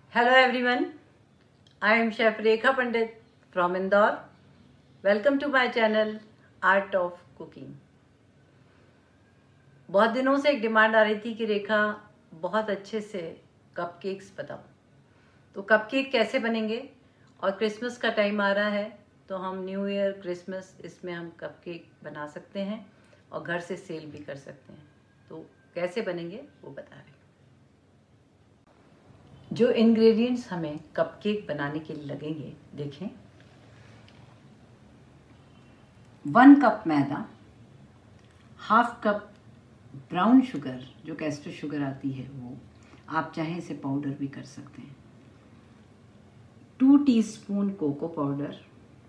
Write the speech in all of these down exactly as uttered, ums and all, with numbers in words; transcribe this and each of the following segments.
Hello everyone, I am Chef Rekha Pandit from Indore. Welcome to my channel Art of Cooking. बहुत दिनों से एक demand आ रही थी कि रेखा बहुत अच्छे से कपकेक्स बताओ। तो कपकेक कैसे बनेंगे, और क्रिसमस का टाइम आ रहा है तो हम न्यू ईयर क्रिसमस इसमें हम कपकेक बना सकते हैं और घर से सेल भी कर सकते हैं। तो कैसे बनेंगे वो बता रहे हैं। जो इंग्रेडिएंट्स हमें कपकेक बनाने के लिए लगेंगे देखें। One cup maida, half cup brown sugar जो कैस्टर शुगर आती है वो, आप चाहें इसे पाउडर भी कर सकते हैं। Two teaspoon cocoa powder,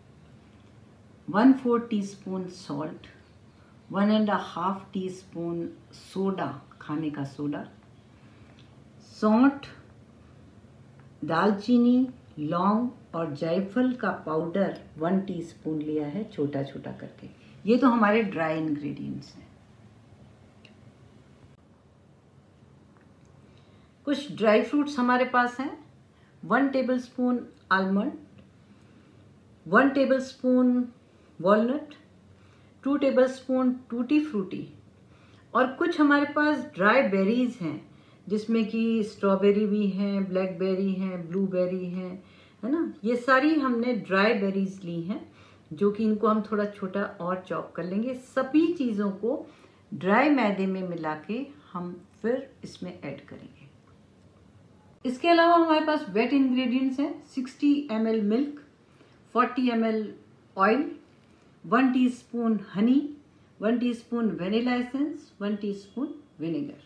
one four teaspoon salt, one and half teaspoon soda, खाने का सोडा, सौंठ, दालचीनी, लौंग और जायफल का पाउडर वन टीस्पून लिया है छोटा छोटा करके। ये तो हमारे ड्राई इंग्रेडिएंट्स हैं। कुछ ड्राई फ्रूट्स हमारे पास हैं। One tablespoon almond, one tablespoon walnut, two tablespoon tutti frutti, और कुछ हमारे पास ड्राई बेरीज हैं जिसमें कि स्ट्रॉबेरी भी हैं, ब्लैकबेरी हैं, ब्लूबेरी हैं, है ना। ये सारी हमने ड्राई बेरीज ली हैं जो कि इनको हम थोड़ा छोटा और चॉप कर लेंगे। सभी चीज़ों को ड्राई मैदे में मिला के हम फिर इसमें ऐड करेंगे। इसके अलावा हमारे पास वेट इंग्रेडिएंट्स हैं। Sixty M L milk, forty M L oil, one teaspoon honey, one teaspoon vanilla essence, one teaspoon vinegar.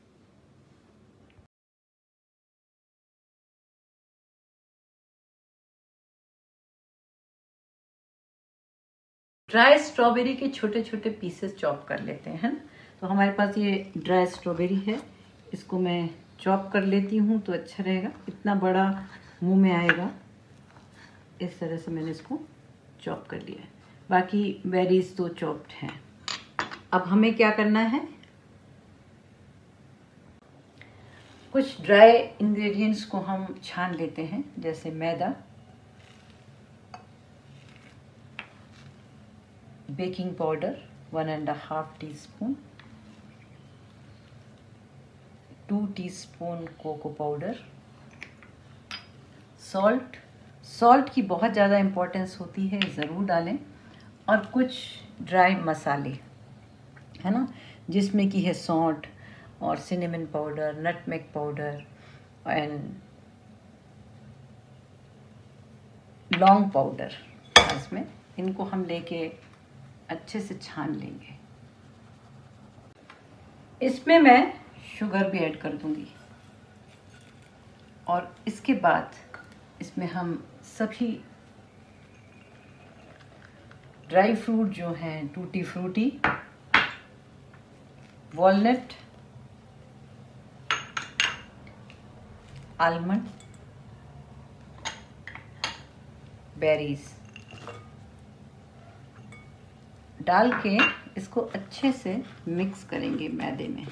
Dry strawberry के छोटे छोटे पीसेस चॉप कर लेते हैं। तो हमारे पास ये ड्राई स्ट्रॉबेरी है, इसको मैं चॉप कर लेती हूँ तो अच्छा रहेगा। इतना बड़ा मुंह में आएगा, इस तरह से मैंने इसको चॉप कर लिया है। बाकी बेरीज तो चॉप्ड हैं। अब हमें क्या करना है, कुछ ड्राई इंग्रेडिएंट्स को हम छान लेते हैं, जैसे maida, baking powder one and half teaspoon, two teaspoon cocoa powder, salt. Salt की बहुत ज़्यादा इम्पोर्टेंस होती है, ज़रूर डालें। और कुछ ड्राई मसाले, है ना, जिसमें कि है सौंठ और cinnamon powder, nutmeg powder and लौंग पाउडर। इसमें इनको हम लेके अच्छे से छान लेंगे। इसमें मैं शुगर भी ऐड कर दूंगी और इसके बाद इसमें हम सभी ड्राई फ्रूट जो हैं, tutti frutti, walnut, almond, berries डाल के इसको अच्छे से मिक्स करेंगे मैदे में।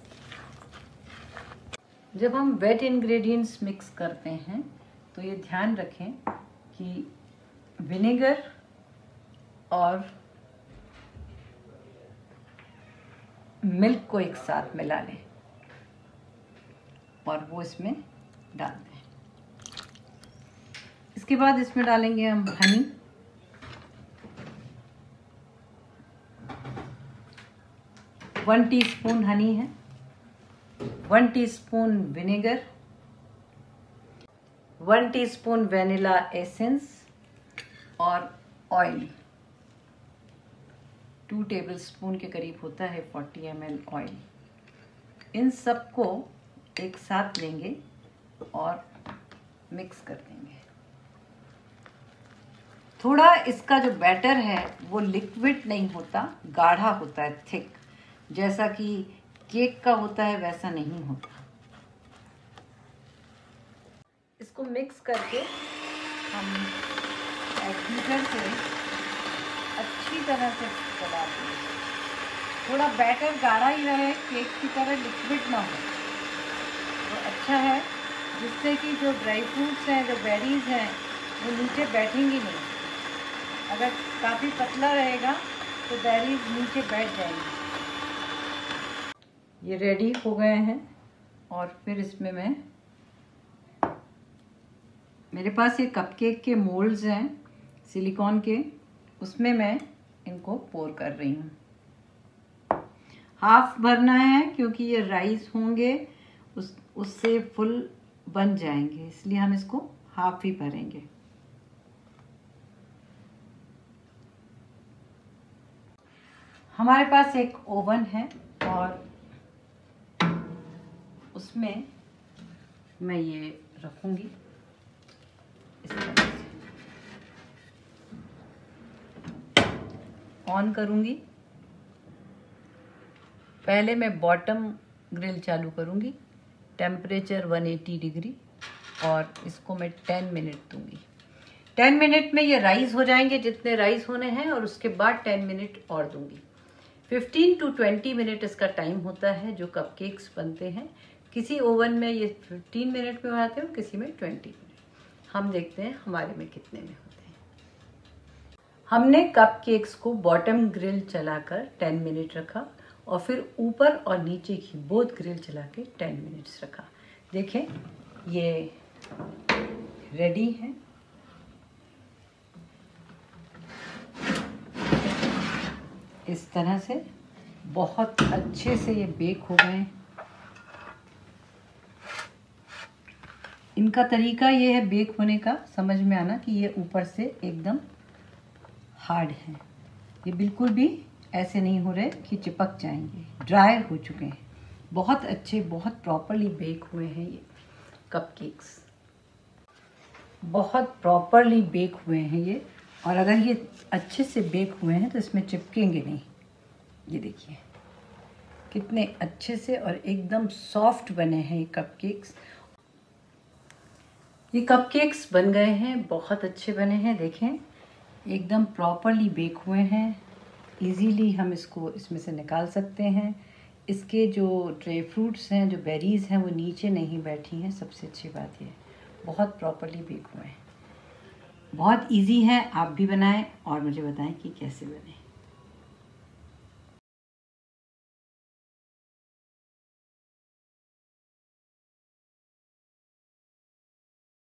जब हम वेट इंग्रेडिएंट्स मिक्स करते हैं तो ये ध्यान रखें कि विनेगर और मिल्क को एक साथ मिला लें और वो इसमें डाल दें। इसके बाद इसमें डालेंगे हम हनी, वन टीस्पून हनी है, one teaspoon vinegar, one teaspoon vanilla essence और ऑयल, टू टेबलस्पून के करीब होता है, फोर्टी एम एल ऑयल। इन सबको एक साथ लेंगे और मिक्स कर देंगे। थोड़ा इसका जो बैटर है वो लिक्विड नहीं होता, गाढ़ा होता है, थिक, जैसा कि केक का होता है वैसा नहीं होता। इसको मिक्स करके हम बीटर से अच्छी तरह से चला देंगे। थोड़ा बैटर गाढ़ा ही रहे, केक की तरह लिक्विड ना हो, तो अच्छा है। जिससे कि जो ड्राई फ्रूट्स हैं, जो बेरीज हैं, वो नीचे बैठेंगी नहीं। अगर काफ़ी पतला रहेगा तो बेरीज नीचे बैठ जाएंगी। ये रेडी हो गए हैं और फिर इसमें मैं, मेरे पास ये कपकेक के मोल्ड्स हैं सिलिकॉन के, उसमें मैं इनको पोर कर रही हूँ। हाफ भरना है क्योंकि ये राइस होंगे, उस उससे फुल बन जाएंगे, इसलिए हम इसको हाफ ही भरेंगे। हमारे पास एक ओवन है और उसमें मैं ये रखूंगी इस तरह से, ऑन करूंगी। पहले मैं बॉटम ग्रिल चालू करूंगी, टेम्परेचर एक सौ अस्सी डिग्री, और इसको मैं दस मिनट दूंगी। दस मिनट में ये राइस हो जाएंगे जितने राइस होने हैं, और उसके बाद दस मिनट और दूंगी। पंद्रह टू बीस मिनट इसका टाइम होता है जो कपकेक्स बनते हैं। किसी ओवन में ये पंद्रह मिनट में बनाते हैं, किसी में बीस मिनट। हम देखते हैं हमारे में कितने में होते हैं। हमने कपकेक्स को बॉटम ग्रिल चलाकर दस मिनट रखा और फिर ऊपर और नीचे की बोथ ग्रिल चला के दस मिनट्स रखा। देखें ये रेडी है। इस तरह से बहुत अच्छे से ये बेक हो गए। इनका तरीका ये है बेक होने का, समझ में आना कि ये ऊपर से एकदम हार्ड है, ये बिल्कुल भी ऐसे नहीं हो रहे कि चिपक जाएंगे, ड्राई हो चुके हैं, बहुत अच्छे, बहुत प्रॉपरली बेक हुए हैं ये कपकेक्स, बहुत प्रॉपरली बेक हुए हैं ये। और अगर ये अच्छे से बेक हुए हैं तो इसमें चिपकेंगे नहीं। ये देखिए कितने अच्छे से और एकदम सॉफ्ट बने हैं ये कपकेक्स। ये कपकेक्स बन गए हैं, बहुत अच्छे बने हैं। देखें एकदम प्रॉपरली बेक हुए हैं। इजीली हम इसको इसमें से निकाल सकते हैं। इसके जो ड्राई फ्रूट्स हैं, जो बेरीज़ हैं, वो नीचे नहीं बैठी हैं। सबसे अच्छी बात ये बहुत प्रॉपरली बेक हुए हैं। बहुत इजी है, आप भी बनाएं और मुझे बताएं कि कैसे बने।